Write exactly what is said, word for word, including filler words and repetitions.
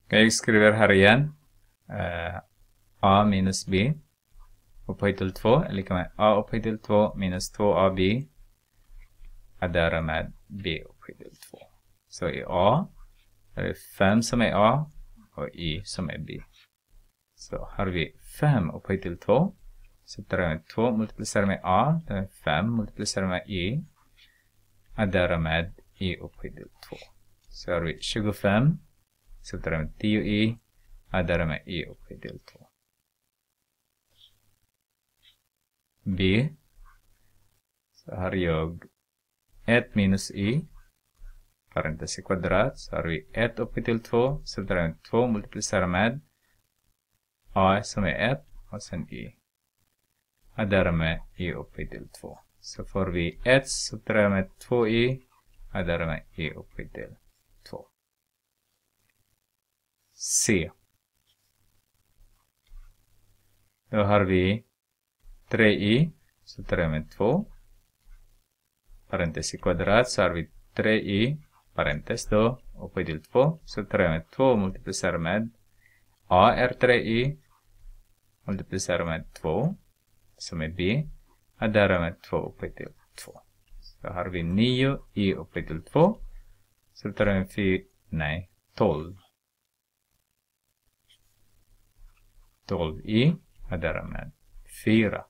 Jag skriver här igen. Uh, A minus B upphöjt till två är lika med A upphöjt till två minus två A B adderar med B upphöjt till två. Så i A är det fem som är A och Y som är B. Så har vi fem upphöjt till två. Så tar vi två multiplicerar med A. Det är fem multiplicerar med Y. Adderar med Y upphöjt till två. Så har vi tjugofem. Så tar vi tio Y. Adderar med Y upphöjt till två. B. Så har jag ett minus Y. Parentes i kvadrat. Så har vi ett upphöjt till två. Så tar vi två multiplicerar med A som är ett. Och sen Y. Adderar med Y upphöjt till två. Så får vi ett subtraherar med två Y. Adderar med Y upphöjt till två. C. Då har vi tre Y. Subtraherar med två. Parentes i kvadrat. Så har vi tre Y. Parentes då. Upphöjt till två. Subtraherar med två. Multiplicerar med A är tre Y. Multiplicerar med två. Som är B. Adderar med två upphöjt till två. Så har vi nio Y upphöjt till två. Så tar vi fyra, nej, tolv. tolv Y adderar med fyra.